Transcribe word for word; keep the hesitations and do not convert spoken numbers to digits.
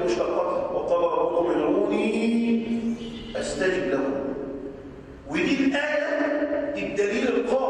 بمشتقاتها، وقال ربكم ادعوني استجب لكم. ودي الايه الدليل القاطع